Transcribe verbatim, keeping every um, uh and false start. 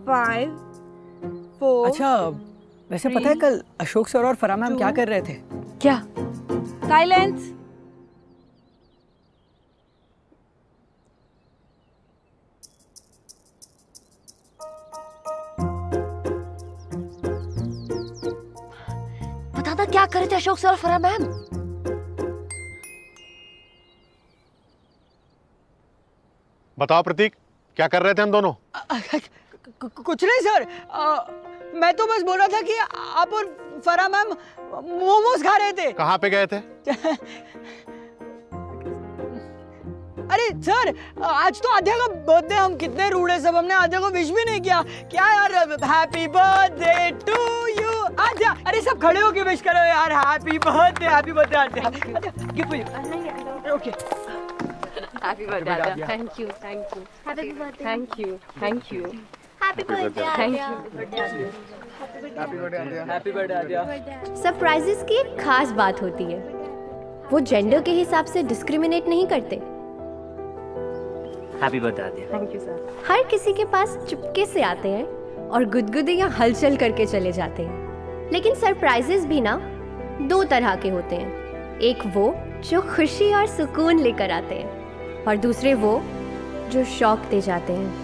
Five four. अच्छा वैसे पता है कल अशोक सर और फराह मैम क्या कर रहे थे? क्या? साइलेंस। बता ना क्या कर रहे थे अशोक सर और फराह मैम? बताओ प्रतीक, क्या कर रहे थे हम दोनों? कुछ नहीं सर, आ, मैं तो बस बोल रहा था कि आप और फराह मैम मोमोज खा रहे थे। कहाँ पे गए थे? अरे सर आज तो आद्या का बर्थडे, हम कितने रूड़े सब, हमने आद्या को विश भी नहीं किया। क्या यार, happy birthday to you Aadya. अरे सब खड़े होके विश करो यार, happy birthday happy birthday Aadya. Gift for you. Okay happy birthday Aadya. Thank you thank you happy birthday. Thank you thank you happy birthday Aadya. Happy birthday Aadya. Happy birthday Aadya. Surprises की एक खास बात होती है, वो जेंडर के हिसाब से डिस्क्रिमिनेट नहीं करते। Happy birthday Aadya. Thank you sir. हर किसी के पास चुपके से आते हैं और गुदगुदी या हलचल करके चले जाते हैं। लेकिन सरप्राइजेस भी ना दो तरह के होते हैं, एक वो जो खुशी और सुकून लेकर आते हैं और दूसरे वो जो शौक दे जाते हैं।